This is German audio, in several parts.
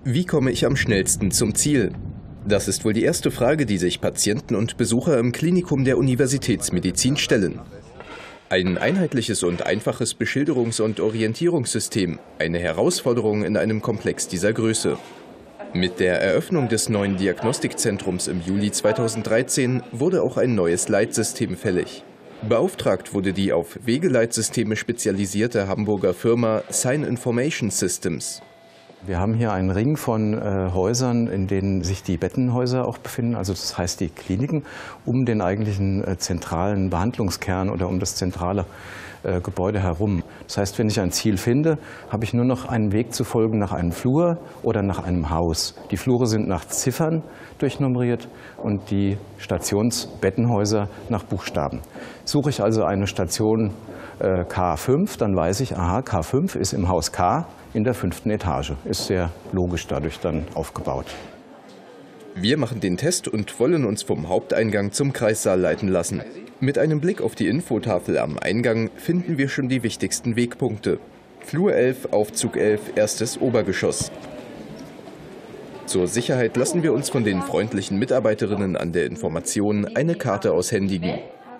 Wie komme ich am schnellsten zum Ziel? Das ist wohl die erste Frage, die sich Patienten und Besucher im Klinikum der Universitätsmedizin stellen. Ein einheitliches und einfaches Beschilderungs- und Orientierungssystem, eine Herausforderung in einem Komplex dieser Größe. Mit der Eröffnung des neuen Diagnostikzentrums im Juli 2013 wurde auch ein neues Leitsystem fällig. Beauftragt wurde die auf Wegeleitsysteme spezialisierte Hamburger Firma Sign Information Systems. Wir haben hier einen Ring von Häusern, in denen sich die Bettenhäuser auch befinden, also das heißt die Kliniken, um den eigentlichen zentralen Behandlungskern oder um das zentrale Gebäude herum. Das heißt, wenn ich ein Ziel finde, habe ich nur noch einen Weg zu folgen nach einem Flur oder nach einem Haus. Die Flure sind nach Ziffern durchnummeriert und die Stationsbettenhäuser nach Buchstaben. Suche ich also eine Station K5, dann weiß ich, aha, K5 ist im Haus K in der 5. Etage. Ist sehr logisch dadurch dann aufgebaut. Wir machen den Test und wollen uns vom Haupteingang zum Kreissaal leiten lassen. Mit einem Blick auf die Infotafel am Eingang finden wir schon die wichtigsten Wegpunkte. Flur 11, Aufzug 11, erstes Obergeschoss. Zur Sicherheit lassen wir uns von den freundlichen Mitarbeiterinnen an der Information eine Karte aushändigen.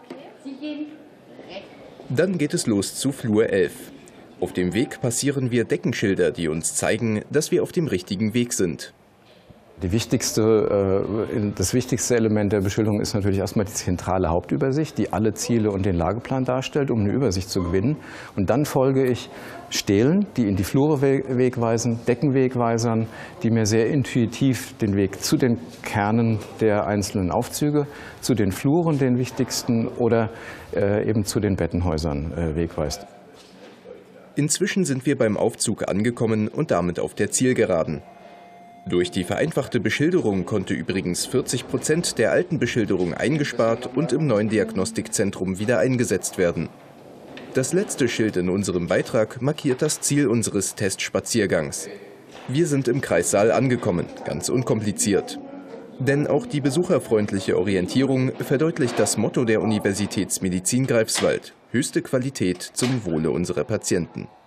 Dann geht es los zu Flur 11. Auf dem Weg passieren wir Deckenschilder, die uns zeigen, dass wir auf dem richtigen Weg sind. Das wichtigste Element der Beschilderung ist natürlich erstmal die zentrale Hauptübersicht, die alle Ziele und den Lageplan darstellt, um eine Übersicht zu gewinnen. Und dann folge ich Stelen, die in die Flure wegweisen, Deckenwegweisern, die mir sehr intuitiv den Weg zu den Kernen der einzelnen Aufzüge, zu den Fluren, den wichtigsten, oder eben zu den Bettenhäusern wegweist. Inzwischen sind wir beim Aufzug angekommen und damit auf der Zielgeraden. Durch die vereinfachte Beschilderung konnte übrigens 40% der alten Beschilderung eingespart und im neuen Diagnostikzentrum wieder eingesetzt werden. Das letzte Schild in unserem Beitrag markiert das Ziel unseres Testspaziergangs. Wir sind im Kreissaal angekommen, ganz unkompliziert. Denn auch die besucherfreundliche Orientierung verdeutlicht das Motto der Universitätsmedizin Greifswald: höchste Qualität zum Wohle unserer Patienten.